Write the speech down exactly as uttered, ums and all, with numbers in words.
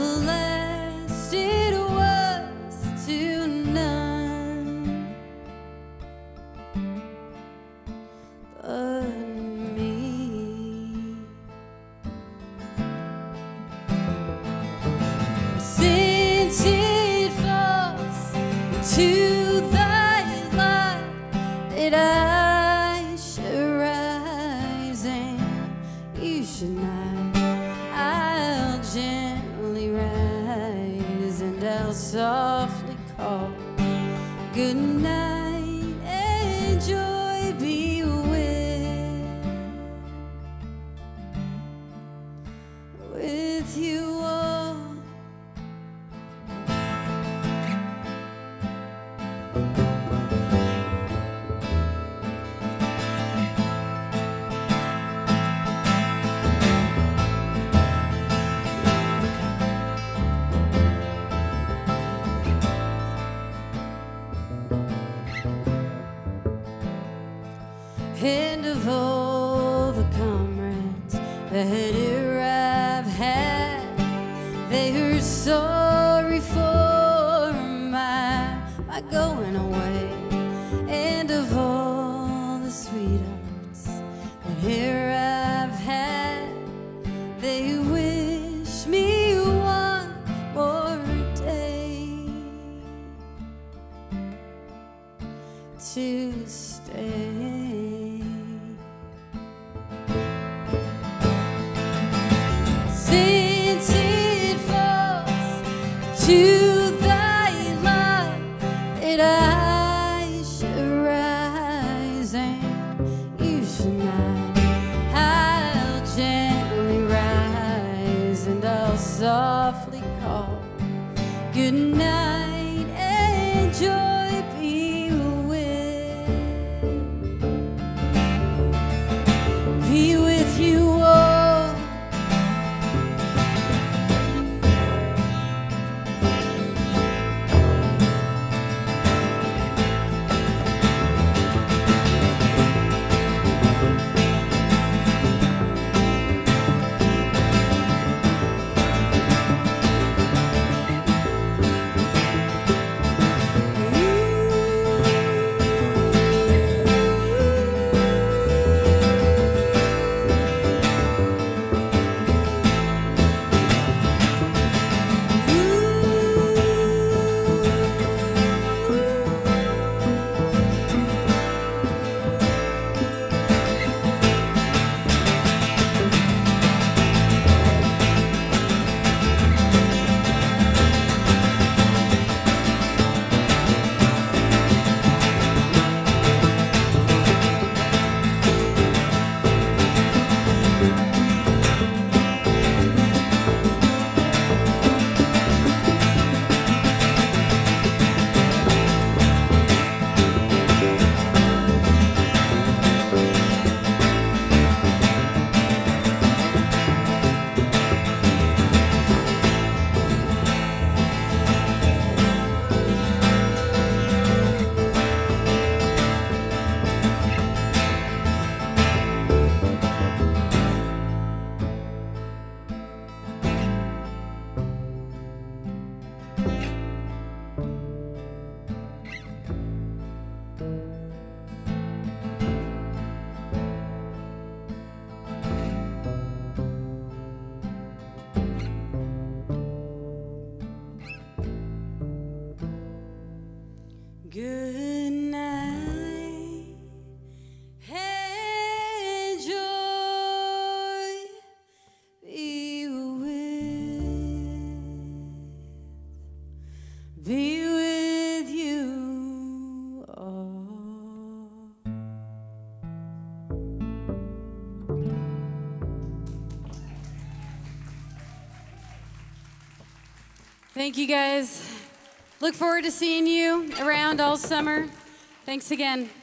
last it was to none but me. Since it falls into thy light that I should rise and you should not, I'll gently rise and I'll softly call good night and joy be with, with you all. And of all the comrades that here I've had, they are sorry for my, my going away. And of all the sweethearts that here I've had, they wish me one more day to stay. Since it falls to thy light that I should rise and you should not, I'll gently rise and I'll softly call good night and joy be with, be with you all. Good night and joy be with, be with you all. Thank you guys. Look forward to seeing you around all summer. Thanks again.